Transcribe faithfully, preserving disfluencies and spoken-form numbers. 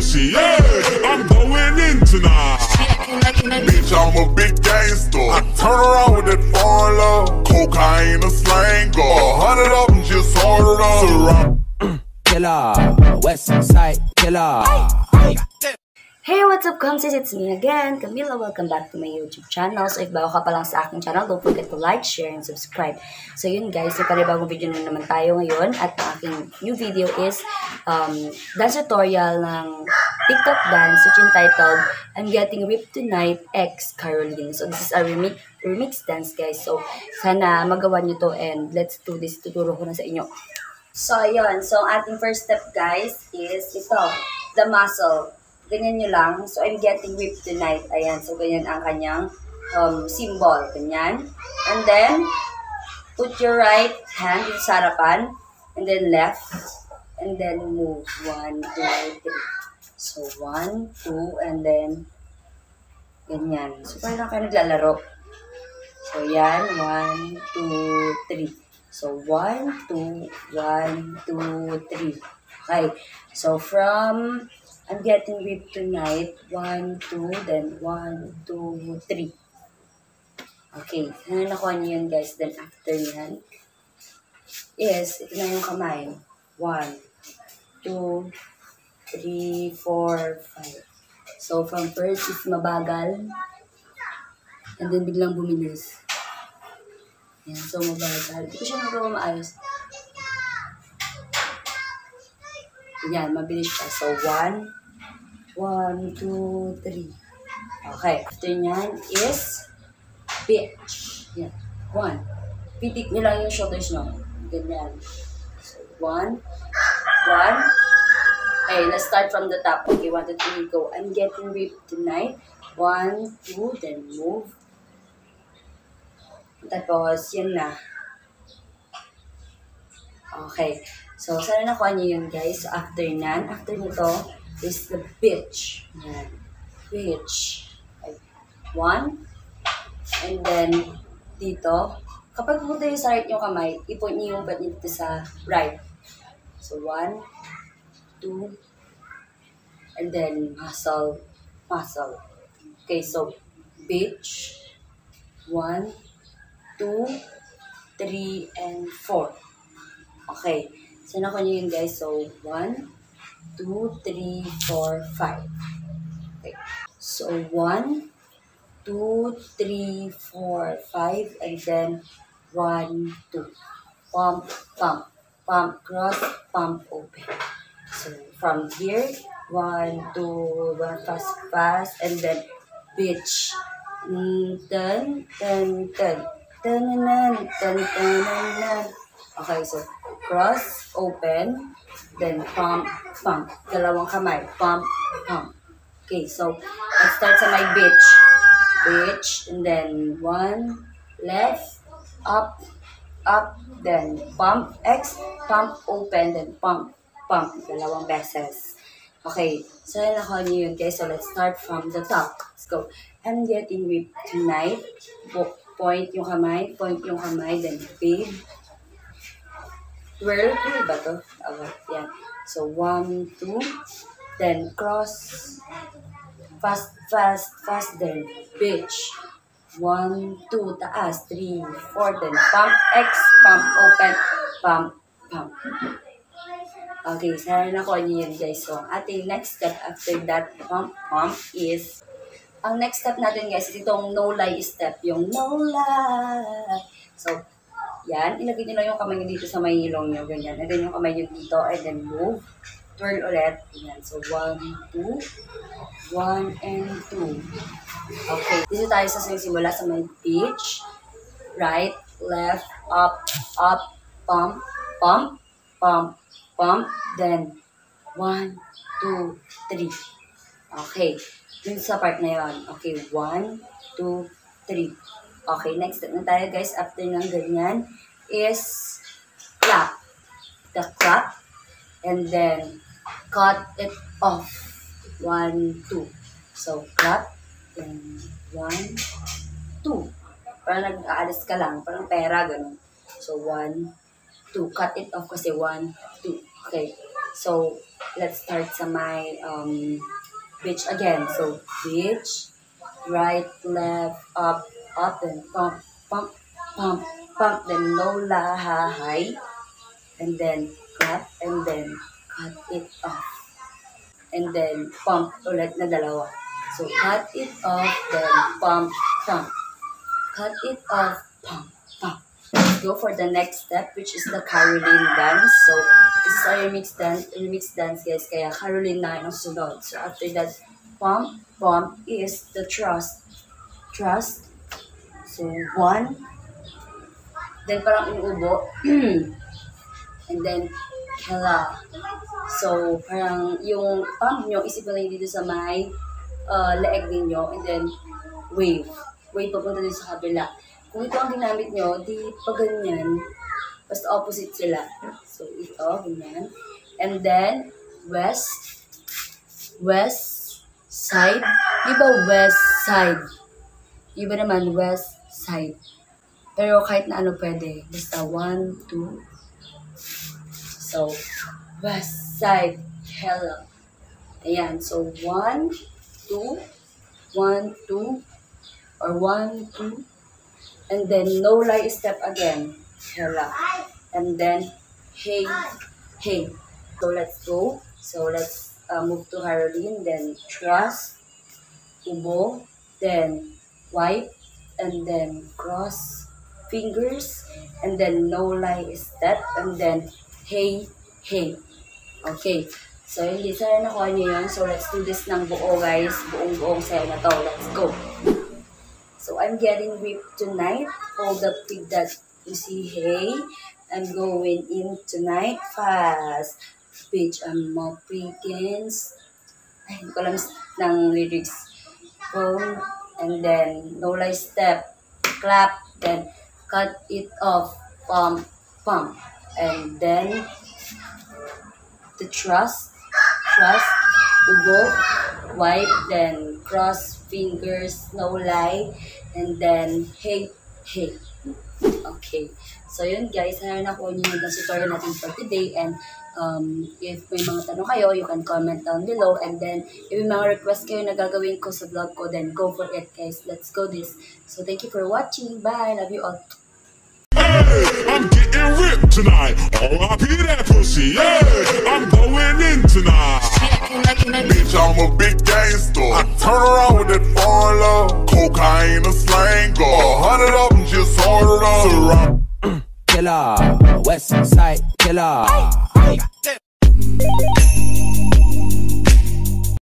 pussy, yeah, I'm going in tonight. Bitch, I'm a big gangster. I turn around with that foreign love. Cocaine, a slanger. A hundred of them just ordered up. Killer, West Side Killer. Hey, what's up, Comsies? It's me again, Camila. Welcome back to my YouTube channel. So, if bago ka pa lang sa aking channel, don't forget to like, share, and subscribe. So, yun guys, may panibagong video na naman tayo ngayon. At ang aking new video is um, dance tutorial ng TikTok dance, which entitled, I'm Getting Ripped Tonight X Caroline. So, this is a remix, remix dance, guys. So, sana magawa nyo to and let's do this. Tuturo ko na sa inyo. So, ayun. So, ating first step, guys, is ito, the muscle. Ganyan nyo lang. So, I'm getting ripped tonight. Ayan. So, ganyan ang kanyang um, symbol. Ganyan. And then, put your right hand dito sa harapan. And then, left. And then, move. One, two, three. So, one, two, and then, ganyan. So, parang kayo naglalaro. So, yan. One, two, three. So, one, two, one, two, three. Okay. So, from I'm getting ripped tonight. One, two, then one, two, three. Okay. Ngayon nakuha niyo yun, guys. Then after yan, is, ito na yung kamay. One, two, three, four, five. So, from first is mabagal. And then biglang bumilis. Yan. So, mabagal. Hindi ko siya magawa maayos. Yan, mabilis siya. So, one, one, two, three. Okay. After nyan is bitch. Yan. One. Pitik nyo lang yung shoulders nyo. Ganyan. So, one, one. Okay, let's start from the top. Okay, one, two, three, go. I'm getting ripped tonight. One, two, then move. Tapos, yan na. Okay. So, sana nakuha niyo yun, guys. So, after nan, after nito, is the bitch. Yan. Bitch. Okay. One. And then, dito, kapag pupunta yung sa right yung kamay, ipon niyo yung bat dito sa right. So, one, two, and then, muscle, muscle. Okay, so, bitch. One, two, three, and four. Okay. So, nakuha nyo yun, guys. So, one, two, three, four, five. Okay. So, one, two, three, four, five, and then one, two. Pump, pump, pump, cross, pump, open. So, from here, one, two, one, fast, fast, and then bitch. Ten, ten, ten. Ten, ten, ten, ten. Okay, so, cross, open, then pump, pump. Dalawang kamay, pump, pump. Okay, so, let's start sa my bitch. Bitch, and then one, left, up, up, then pump, X, pump, open, then pump, pump. Dalawang beses. Okay, so yun nakuha niyo yun, guys. So, let's start from the top. Let's go. I'm getting ripped tonight. Point yung kamay, point yung kamay, then babe. Twirl, twirl ba to? Okay, yan. So, one, two, then cross, fast, fast, fast, then bitch. One, two, taas, three, four, then pump, X, pump, open, pump, pump. Okay, sana nakuha niyo yun, guys. So, ating next step after that pump, pump is, ang next step natin, guys, is itong no-lie step. Yung no-lie. So, yan. Ilagay nyo lang yung kamay nyo dito sa may ilong nyo. Ganyan. And then yung kamay nyo dito. And then move. Twirl ulit. Ganyan. So, one, two. One and two. Okay. Dito tayo sa simula sa may pitch. Right, left, up, up, pump, pump, pump, pump. Then, one, two, three. Okay. Dun sa part na yun. Okay, one, two, three. Okay, next step na tayo, guys. After ng ganyan is clap. The clap. And then, cut it off. One, two. So, clap. Then, one, two. Parang nag-aalis ka lang. Parang pera, ganun. So, one, two. Cut it off kasi one, two. Okay. So, let's start sa my um, bitch again. So, bitch, right, left, up, up, then pump, pump, pump, pump, then lola, ha, high, and then clap, and then cut it off. And then pump ulit na dalawa. So, cut it off, then pump, pump. Cut it off, pump, pump. Let's go for the next step, which is the Caroline dance. So, this is a remix dance, remix dance guys, kaya Caroline na yung sunod. So, after that, pump, pump is the thrust. Thrust. So, one. Then, parang inuubo. And then, kela. So, parang yung pump nyo, isip mo lang dito sa may uh, leeg ninyo. And then, wave. Wave papunta dito sa kabila. Kung ito ang ginamit nyo, di pa ganyan. Basta opposite sila. So, ito, ganyan. And then, west. West side. Iba west side. Iba naman west side. Pero kahit na ano pwede. Basta one, two. So, west side. Hello. Ayan. So, one, two. One, two. Or one, two. And then, no lie step again. Hello. And then, hey, hey. So, let's go. So, let's uh, move to Caroline. Then, thrust. Ubo. Then, wipe. And then, cross fingers. And then, no lie step. And then, hey, hey. Okay. So, hindi sana nakuha nyo yun. So, let's do this ng buo, guys. Buong-buong sayo na to. Let's go. So, I'm getting whipped tonight. Hold the pig that you see, hey. I'm going in tonight fast. Bitch, I'm more pigins. Ay, hindi ko alam ng lyrics. Boom. And then, no lie step. Clap. Then, cut it off. Pump, pump. And then, the thrust. Thrust. Ubo. Wipe. Then, cross fingers. No lie. And then, hey, hey. Okay. So, yun guys. Sana nakuha nyo yung tutorial natin for today. And, um, if may mga tanong kayo, you can comment down below. And then, if may mga request kayo na gagawin ko sa vlog ko, then go for it guys. Let's go this. So, thank you for watching. Bye. Love you all. Hey, I'm getting ripped tonight. R I P that pussy. Yeah, I'm going in tonight. Bitch, I'm a big gangster. I turn around with that foreign love. Cocaine, a slang, a hundred of them just ordered up. Killer, West Side Killer.